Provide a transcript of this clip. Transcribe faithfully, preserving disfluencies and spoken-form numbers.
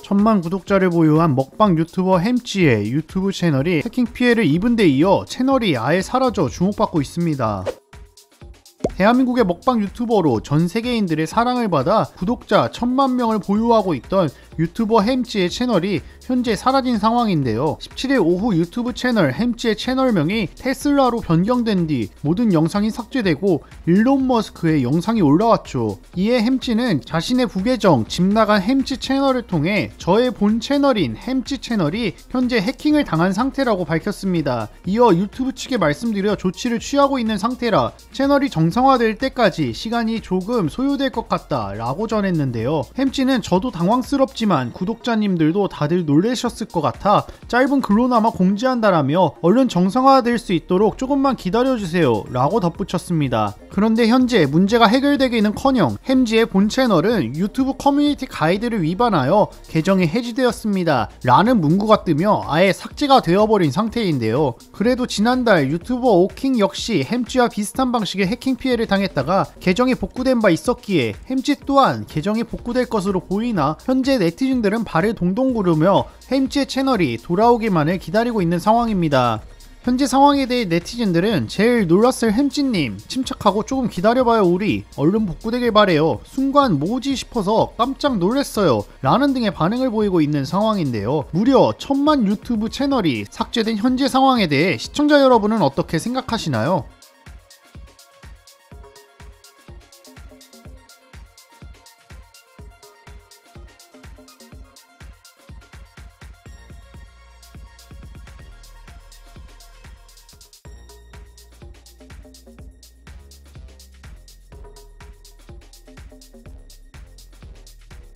천만 구독자를 보유한 먹방 유튜버 햄찌의 유튜브 채널이 해킹 피해를 입은 데 이어 채널이 아예 사라져 주목받고 있습니다. 대한민국의 먹방 유튜버로 전 세계인들의 사랑을 받아 구독자 천만 명을 보유하고 있던 유튜버 햄찌의 채널이 현재 사라진 상황인데요. 십칠일 오후 유튜브 채널 햄찌의 채널명이 테슬라로 변경된 뒤 모든 영상이 삭제되고 일론 머스크의 영상이 올라왔죠. 이에 햄찌는 자신의 부계정 집 나간 햄찌 채널을 통해 저의 본 채널인 햄찌 채널이 현재 해킹을 당한 상태라고 밝혔습니다. 이어 유튜브 측에 말씀드려 조치를 취하고 있는 상태라 채널이 정상화될 때까지 시간이 조금 소요될 것 같다 라고 전했는데요. 햄찌는 저도 당황스럽지만 구독자님들도 다들 놀라셨을 것 같아 짧은 글로나마 공지한다라며 얼른 정상화될 수 있도록 조금만 기다려주세요 라고 덧붙였습니다. 그런데 현재 문제가 해결되기는커녕 햄찌의 본 채널은 유튜브 커뮤니티 가이드를 위반하여 계정이 해지되었습니다 라는 문구가 뜨며 아예 삭제가 되어버린 상태인데요. 그래도 지난달 유튜버 오킹 역시 햄찌와 비슷한 방식의 해킹 피해를 당했다가 계정이 복구된 바 있었기에 햄찌 또한 계정이 복구될 것으로 보이나 현재 네티즌들은 발을 동동 구르며 햄찌의 채널이 돌아오기만을 기다리고 있는 상황입니다. 현재 상황에 대해 네티즌들은 제일 놀랐을 햄찌님 침착하고 조금 기다려봐요 우리 얼른 복구되길 바래요 순간 뭐지 싶어서 깜짝 놀랐어요 라는 등의 반응을 보이고 있는 상황인데요. 무려 천만 유튜브 채널이 삭제된 현재 상황에 대해 시청자 여러분은 어떻게 생각하시나요?